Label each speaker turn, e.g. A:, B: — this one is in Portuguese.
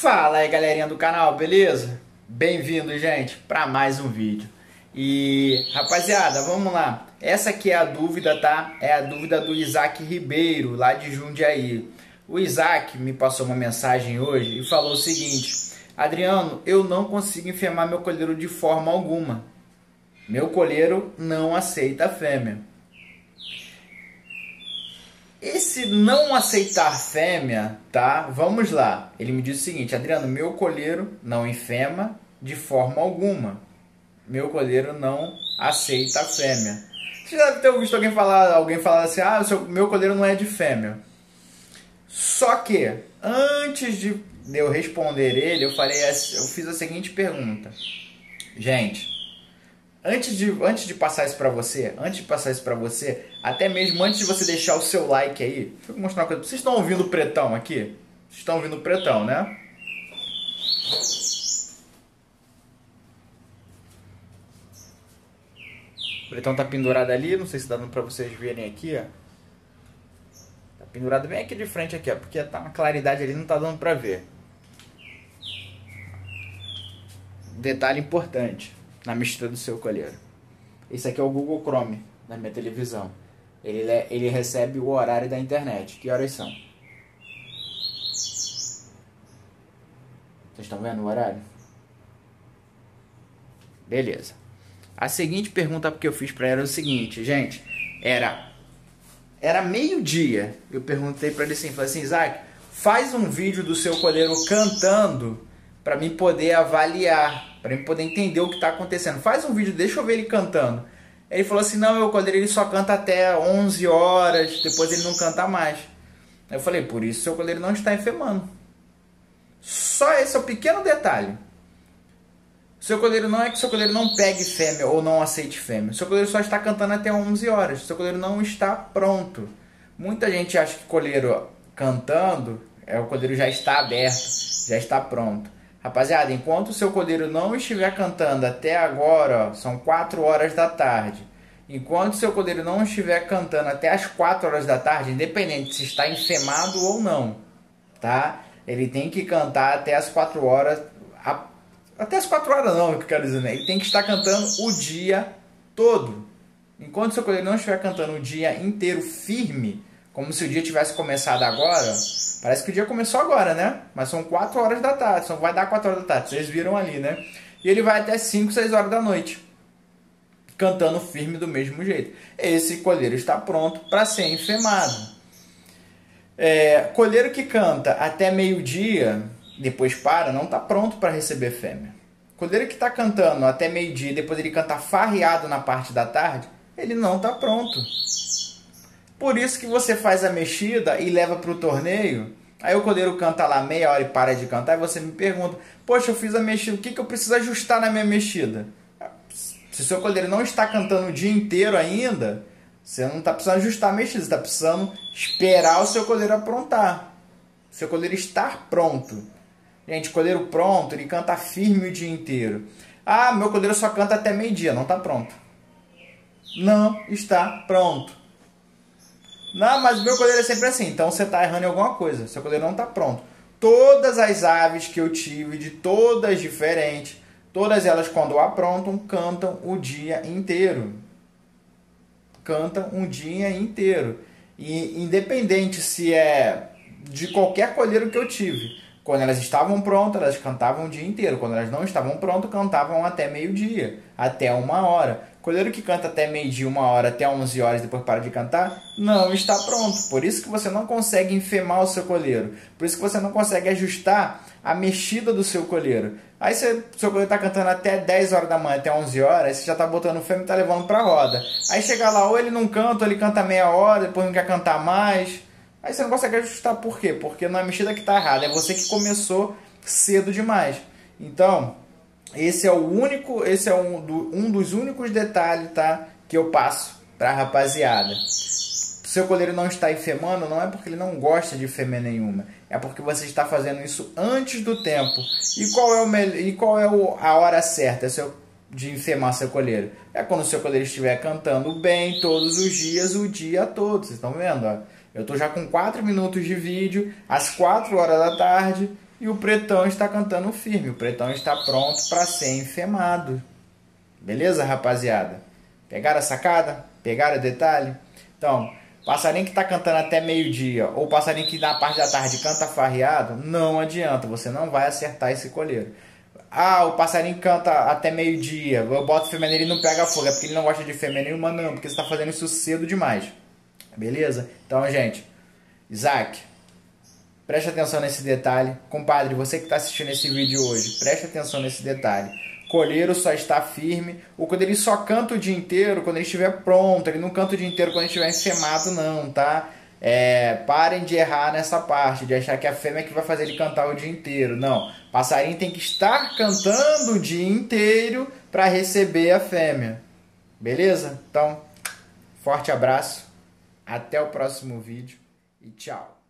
A: Fala aí, galerinha do canal, beleza? Bem-vindo, gente, para mais um vídeo. E, rapaziada, vamos lá. Essa aqui é a dúvida, tá? É a dúvida do Isaac Ribeiro, lá de Jundiaí. O Isaac me passou uma mensagem hoje e falou o seguinte: Adriano, eu não consigo enfermar meu colheiro de forma alguma. Meu colheiro não aceita fêmea. Esse não aceitar fêmea, tá? Vamos lá. Ele me disse o seguinte: Adriano, meu colheiro não enfema de forma alguma. Meu colheiro não aceita fêmea. Você já deve ter visto alguém falar assim: ah, meu colheiro não é de fêmea. Só que, antes de eu responder ele, eu fiz a seguinte pergunta. Gente, antes de passar isso pra você, até mesmo antes de você deixar o seu like aí, deixa eu mostrar uma coisa. Vocês estão ouvindo o pretão aqui? Vocês estão ouvindo o pretão, né? O pretão tá pendurado ali, não sei se dá pra vocês verem aqui, ó. Tá pendurado bem aqui de frente aqui, ó, porque tá uma claridade ali, não tá dando pra ver. Detalhe importante na mistura do seu colheiro. Esse aqui é o Google Chrome da minha televisão. Ele recebe o horário da internet. Que horas são? Vocês estão vendo o horário? Beleza. A seguinte pergunta que eu fiz para ela era o seguinte, gente. Era meio-dia. Eu perguntei para ele assim, falei assim: Isaac, faz um vídeo do seu colheiro cantando para mim poder avaliar, para mim poder entender o que está acontecendo. Faz um vídeo, deixa eu ver ele cantando. Ele falou assim: não, meu colheiro ele só canta até 11 horas, depois ele não canta mais. Eu falei: por isso seu colheiro não está enfemando. Só esse é o pequeno detalhe. Seu colheiro não é que seu colheiro não pegue fêmea ou não aceite fêmea. Seu colheiro só está cantando até 11 horas. Seu colheiro não está pronto. Muita gente acha que colheiro cantando, o colheiro já está aberto, já está pronto. Rapaziada, enquanto o seu colheiro não estiver cantando até agora, ó, são 4 horas da tarde. Enquanto o seu colheiro não estiver cantando até as 4 horas da tarde, independente se está enfemado ou não, tá? Ele tem que cantar até as 4 horas. Até as 4 horas não, é o que eu quero dizer, né? Ele tem que estar cantando o dia todo. Enquanto o seu colheiro não estiver cantando o dia inteiro firme, como se o dia tivesse começado agora. Parece que o dia começou agora, né? Mas são 4 horas da tarde, só vai dar 4 horas da tarde, vocês viram ali, né? E ele vai até 5, 6 horas da noite, cantando firme do mesmo jeito. Esse colheiro está pronto para ser enfemado. Colheiro que canta até meio-dia, depois para, não está pronto para receber fêmea. Colheiro que está cantando até meio-dia e depois ele canta farreado na parte da tarde, ele não está pronto. Por isso que você faz a mexida e leva para o torneio. Aí o colheiro canta lá meia hora e para de cantar. E você me pergunta: poxa, eu fiz a mexida, o que eu preciso ajustar na minha mexida? Se o seu colheiro não está cantando o dia inteiro ainda, você não está precisando ajustar a mexida. Você está precisando esperar o seu colheiro aprontar. O seu colheiro estar pronto. Gente, colheiro pronto, ele canta firme o dia inteiro. Ah, meu colheiro só canta até meio-dia. Não está pronto. Não está pronto. Não, mas o meu colheiro é sempre assim. Então você está errando em alguma coisa. Seu colheiro não está pronto. Todas as aves que eu tive, de todas diferentes, todas elas quando aprontam, cantam o dia inteiro. Cantam um dia inteiro. E independente se é de qualquer colheiro que eu tive, quando elas estavam prontas, elas cantavam o dia inteiro. Quando elas não estavam prontas, cantavam até meio-dia, até 1 hora. Colheiro que canta até meio-dia, 1 hora, até 11 horas, depois para de cantar, não está pronto. Por isso que você não consegue enfemar o seu colheiro. Por isso que você não consegue ajustar a mexida do seu colheiro. Aí seu colheiro está cantando até 10 horas da manhã, até 11 horas, aí você já está botando fêmea e está levando para a roda. Aí chega lá, ou ele não canta, ou ele canta meia hora, depois não quer cantar mais. Aí você não consegue ajustar. Por quê? Porque não é a mexida que está errada, é você que começou cedo demais. Então, esse é um dos únicos detalhes, tá, que eu passo para a rapaziada. Seu colheiro não está enfemando, não é porque ele não gosta de fêmea nenhuma, é porque você está fazendo isso antes do tempo. E qual é a hora certa de enfemar seu colheiro? É quando o seu colheiro estiver cantando bem todos os dias, o dia todo. Vocês estão vendo? Ó? Eu estou já com 4 minutos de vídeo, às 4 horas da tarde, e o pretão está cantando firme. O pretão está pronto para ser enfemado. Beleza, rapaziada? Pegaram a sacada? Pegaram o detalhe? Então, passarinho que está cantando até meio-dia ou passarinho que na parte da tarde canta farreado, não adianta, você não vai acertar esse colheiro. Ah, o passarinho canta até meio-dia, eu boto fêmea nele e não pega fogo, é porque ele não gosta de fêmea nenhuma, não, porque você está fazendo isso cedo demais. Beleza? Então, gente, Isaac, preste atenção nesse detalhe. Compadre, você que está assistindo esse vídeo hoje, preste atenção nesse detalhe. Colheiro só está firme. O quando ele só canta o dia inteiro, quando ele estiver pronto. Ele não canta o dia inteiro quando ele estiver enfemado, não, tá? Parem de errar nessa parte, de achar que a fêmea é que vai fazer ele cantar o dia inteiro. Não. Passarinho tem que estar cantando o dia inteiro para receber a fêmea. Beleza? Então, forte abraço. Até o próximo vídeo e tchau.